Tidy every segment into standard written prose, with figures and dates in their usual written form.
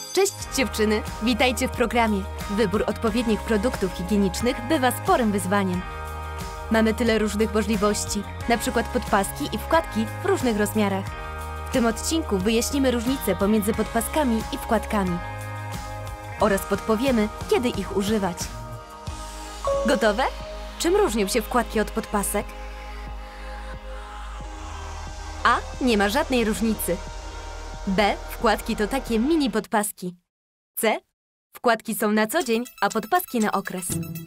Cześć dziewczyny, witajcie w programie. Wybór odpowiednich produktów higienicznych bywa sporym wyzwaniem. Mamy tyle różnych możliwości, na przykład podpaski i wkładki w różnych rozmiarach. W tym odcinku wyjaśnimy różnice pomiędzy podpaskami i wkładkami oraz podpowiemy, kiedy ich używać. Gotowe? Czym różnią się wkładki od podpasek? A. Nie ma żadnej różnicy. B. Wkładki to takie mini podpaski. C. Wkładki są na co dzień, a podpaski na okres.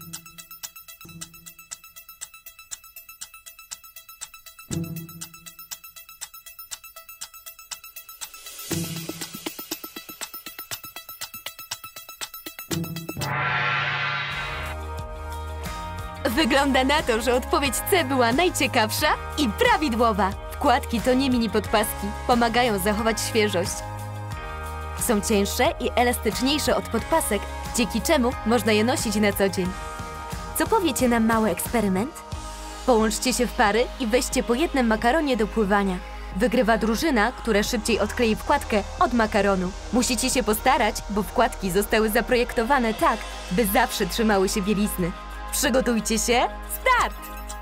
Wygląda na to, że odpowiedź C była najciekawsza i prawidłowa. Wkładki to nie mini podpaski, pomagają zachować świeżość. Są cięższe i elastyczniejsze od podpasek, dzięki czemu można je nosić na co dzień. Co powiecie na mały eksperyment? Połączcie się w pary i weźcie po jednym makaronie do pływania. Wygrywa drużyna, która szybciej odklei wkładkę od makaronu. Musicie się postarać, bo wkładki zostały zaprojektowane tak, by zawsze trzymały się bielizny. Przygotujcie się, start!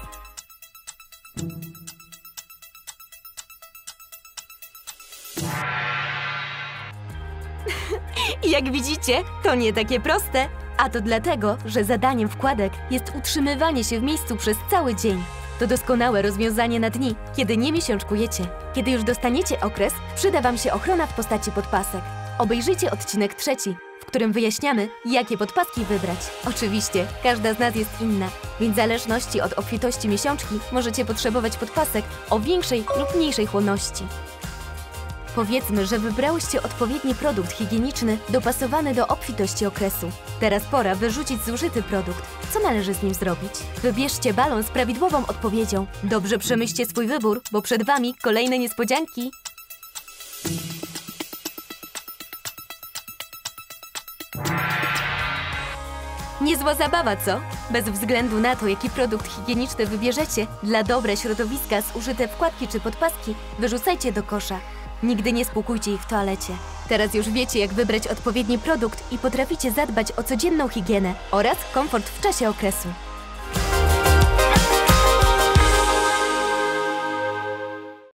Jak widzicie, to nie takie proste. A to dlatego, że zadaniem wkładek jest utrzymywanie się w miejscu przez cały dzień. To doskonałe rozwiązanie na dni, kiedy nie miesiączkujecie. Kiedy już dostaniecie okres, przyda Wam się ochrona w postaci podpasek. Obejrzyjcie odcinek 3, w którym wyjaśniamy, jakie podpaski wybrać. Oczywiście, każda z nas jest inna, więc w zależności od obfitości miesiączki możecie potrzebować podpasek o większej lub mniejszej chłonności. Powiedzmy, że wybrałyście odpowiedni produkt higieniczny dopasowany do obfitości okresu. Teraz pora wyrzucić zużyty produkt. Co należy z nim zrobić? Wybierzcie balon z prawidłową odpowiedzią. Dobrze przemyślcie swój wybór, bo przed Wami kolejne niespodzianki. Niezła zabawa, co? Bez względu na to, jaki produkt higieniczny wybierzecie, dla dobra środowiska zużyte wkładki czy podpaski wyrzucajcie do kosza. Nigdy nie spłukujcie ich w toalecie. Teraz już wiecie, jak wybrać odpowiedni produkt i potraficie zadbać o codzienną higienę oraz komfort w czasie okresu.